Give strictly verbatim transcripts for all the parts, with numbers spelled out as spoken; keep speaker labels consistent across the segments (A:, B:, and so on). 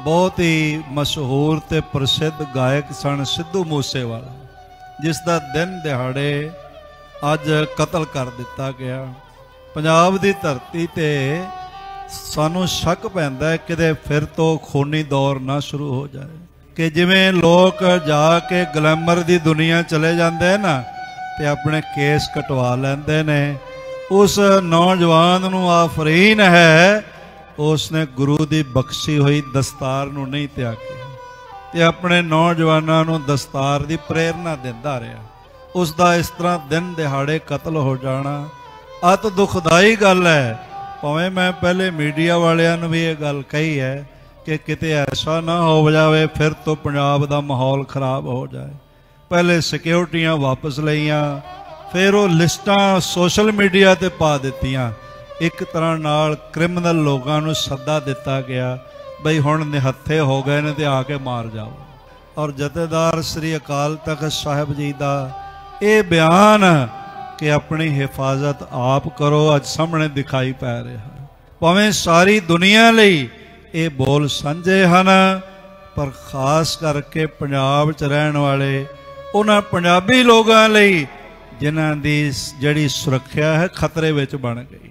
A: बहुत ही मशहूर ते प्रसिद्ध गायक सन सिद्धू मूसेवाला, जिसका दिन दिहाड़े अज कतल कर दिता गया। पंजाब की धरती ते सानू शक पैंदा है किते फिर तो खूनी दौर ना शुरू हो जाए कि जिवें लोग जाके ग्लैमर की दुनिया चले जाते हैं ना ते अपने केस कटवा लेंदे ने। उस नौजवान नूं आफरीन है उसने गुरु की बख्शी हुई दस्तार नूं नहीं त्यागिया ते अपने नौजवानों नूं दस्तार की प्रेरणा दिंदा रहा। उसका इस तरह दिन दिहाड़े कतल हो जाना अत दुखदाई गल है। भावें मैं पहले मीडिया वालियां नूं भी ये गल कही है कि किते ऐसा ना हो जाए फिर तो पंजाब दा माहौल खराब हो जाए। पहले सिक्योरिटियां वापस लईयां, फिर वो लिस्टां सोशल मीडिया ते पा दित्तियां। एक तरह नाल क्रिमिनल लोगों नूं सद्दा दिता गया बई हुण निहत्थे हो गए ने ते आके मार जाओ। और जथेदार श्री अकाल तख्त साहिब जी का ये बयान कि अपनी हिफाजत आप करो अज सामने दिखाई पै रहा। भावें सारी दुनिया लई ये बोल सांझे हैं, पर खास करके पंजाब च रहन वाले उन्हां पंजाबी लोगों लई जिन्हां दी जिहड़ी सुरक्षा है खतरे विच बन गई।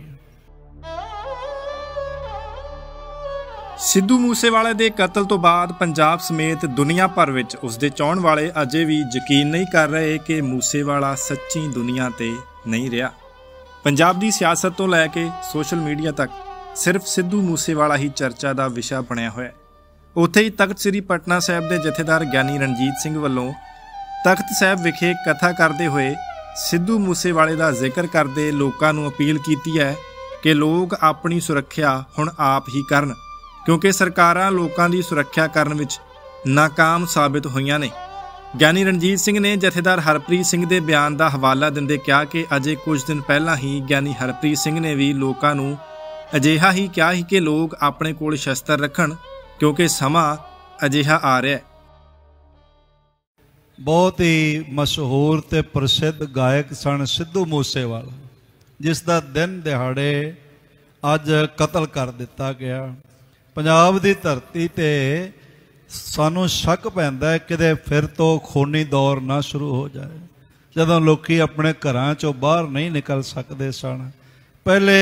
B: सिद्धू मूसेवाले के कतल तो बाद पंजाब समेत दुनिया भर में उसके चाहण वाले अजे भी यकीन नहीं कर रहे कि मूसेवाला सच्ची दुनिया ते नहीं रहा। पंजाब की सियासत तो लैके सोशल मीडिया तक सिर्फ सिद्धू मूसेवाला ही चर्चा का विषय बनया हुआ है। उत्थे ही तख्त श्री पटना साहिब के जथेदार ज्ञानी रणजीत सिंह वालों तख्त साहिब विखे कथा करते हुए सिद्धू मूसेवाले का जिक्र करते लोगों को अपील की है कि लोग अपनी सुरक्षा हुण आप ही करन, क्योंकि सरकारां लोगों की सुरक्षा करन विच नाकाम साबित होईयां ने। ज्ञानी रणजीत सिंह ने जथेदार हरप्रीत सिंह के बयान का हवाला दिंदे कहा कि अजे कुछ दिन पहला ही ज्ञानी हरप्रीत सिंह ने भी लोगों को अजिहा ही कहा ही कि लोग अपने कोल शस्त्र रखन, क्योंकि समा अजिहा आ रहा है।
A: बहुत ही मशहूर ते प्रसिद्ध गायक सन सिद्धू मूसेवाला, जिसका दिन दिहाड़े अज कतल कर दिता गया। पंजाब की धरती ते सानू शक पैंदा है किते फिर तो खूनी दौर ना शुरू हो जाए। जदों लोकी अपने घरां चों बाहर नहीं निकल सकते सन, पहले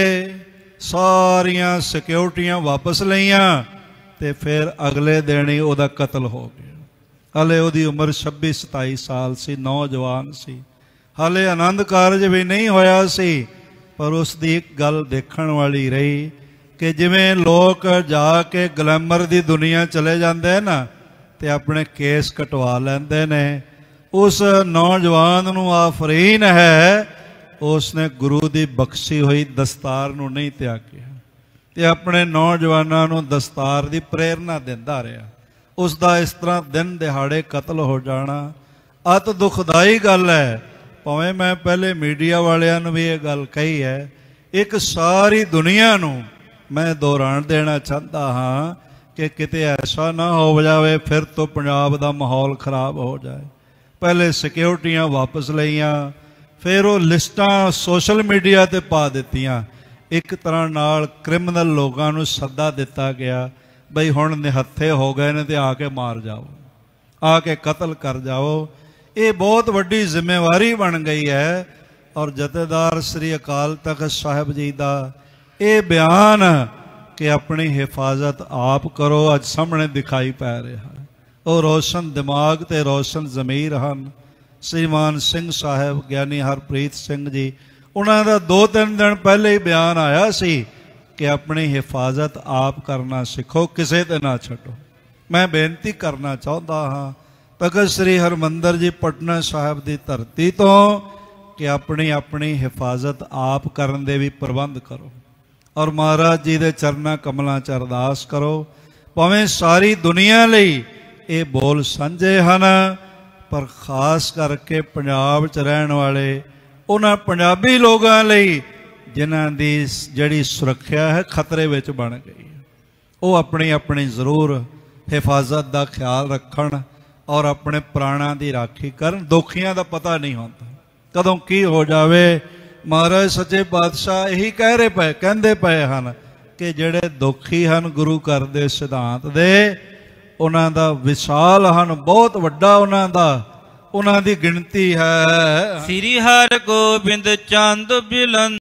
A: सारियां सिक्योरिटियां वापस लईयां ते फिर अगले दिन ही उहदा कतल हो गया। हाले उहदी उम्र छब्बी सताई साल सी, नौजवान सी, हाले आनंद कारज भी नहीं होया सी, पर उसकी एक गल देखण वाली रही कि जिवें लोग जाके ग्लैमर की दुनिया चले जाते हैं ना ते अपने केस कटवा लेंदे ने। उस नौजवान नूं आफरीन है उसने गुरु की बख्शी हुई दस्तार नूं नहीं त्यागिया ते अपने नौजवानों नूं दस्तार की प्रेरणा दिंदा रहा। उसका इस तरह दिन दिहाड़े कतल हो जाना अत दुखदाई गल है। भावें मैं पहले मीडिया वालियां नूं भी ये गल कही है, एक सारी दुनिया नूं मैं दोहराण देना चाहता हाँ कि किते ऐसा ना हो जाए फिर तो पंजाब का माहौल खराब हो जाए। पहले सिक्योरिटियां वापस लईयां, फिर वो लिस्टां सोशल मीडिया ते पा दित्तियां। एक तरह नाल क्रिमिनल लोगों नूं सद्दा दिता गया बई हुण निहत्थे हो गए ने ते आके मार जाओ, आके कतल कर जाओ। ये बहुत वड्डी जिम्मेवारी बन गई है। और जथेदार श्री अकाल तख्त साहिब जी का ये बयान कि अपनी हिफाजत आप करो अज सामने दिखाई पै रहा। और रोशन दिमाग ते रोशन जमीर हैं श्रीमान सिंह साहब ज्ञानी हरप्रीत सिंह जी, उन्होंने दो तीन दिन पहले ही बयान आया सी कि अपनी हिफाजत आप करना सीखो, किसी ते ना छड्डो। मैं बेनती करना चाहता हाँ तख्त श्री हरमंदर जी पटना साहिब की धरती तो कि अपनी अपनी हिफाजत आप करन दे भी प्रबंध करो और महाराज जी के चरना कमलों च अरदास करो। भावें सारी दुनिया लई ये बोल सांझे हैं, पर खास करके पंजाब च रहन वाले उन्हां पंजाबी लोगों लई जिन्हां दी जिहड़ी सुरक्षा है खतरे विच बन गई। वो अपनी अपनी जरूर हिफाजत का ख्याल रखण और अपने प्राणों की राखी करन। दोखियां का पता नहीं होता कदों की हो जाए। महाराज सच्चे पातशाह यही कह रहे पे कहते पे हैं कि जेड़े दुखी हैं गुरु घर के सिद्धांत दे ਉਹਨਾਂ ਦਾ ਵਿਸ਼ਾਲ ਹਨ, ਬਹੁਤ ਵੱਡਾ ਉਹਨਾਂ ਦਾ ਉਹਨਾਂ ਦੀ ਗਿਣਤੀ ਹੈ।
C: ਸ੍ਰੀ ਹਰਿ ਗੋਬਿੰਦ ਚੰਦ ਬਿਲੰਦ